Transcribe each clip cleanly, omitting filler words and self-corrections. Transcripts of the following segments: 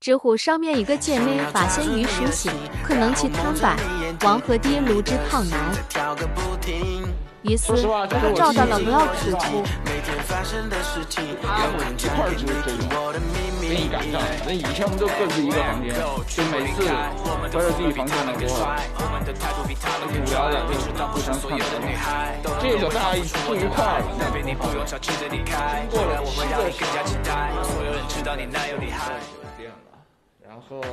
知乎上面一个姐妹发现虞书欣可能去探班王鹤棣录制跑男，于是她找到了 vlog 主厨。 他们一块儿就是这种给你赶上。那以前我们都各自一个房间，就每次回到自己房间的时候，无聊的就互相串门，这个大家住一块儿了，那经过了然后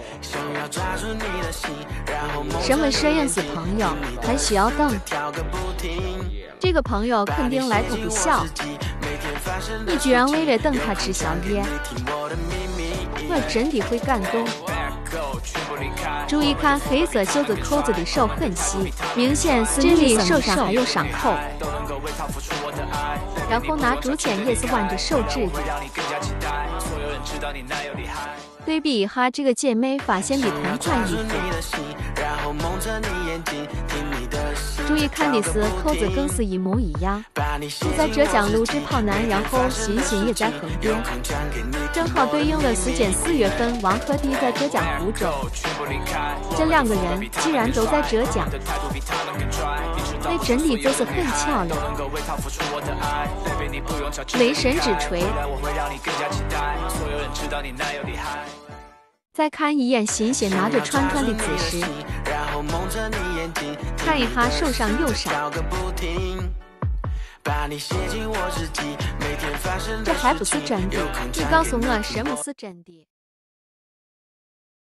身为摄影师朋友还需要等，这个朋友肯定来头不小。你居然为了等他吃宵夜，我真的会感动。注意看黑色袖子扣子的手很细，明显是这里手上还有伤口。然后拿竹签也是挽着手指的。对比一下这个姐妹发现的同款衣服，注意看的是扣子更是一模一样。是在浙江录制跑男，然后欣欣也在横店，正好对应了时间4月份王鹤棣在浙江湖州。这两个人既然都在浙江，那真的就是很巧了。雷神之锤。再看一眼欣欣拿着串串的姿势，看一下手上有伤，这还不是真的。你告诉我什么是真的？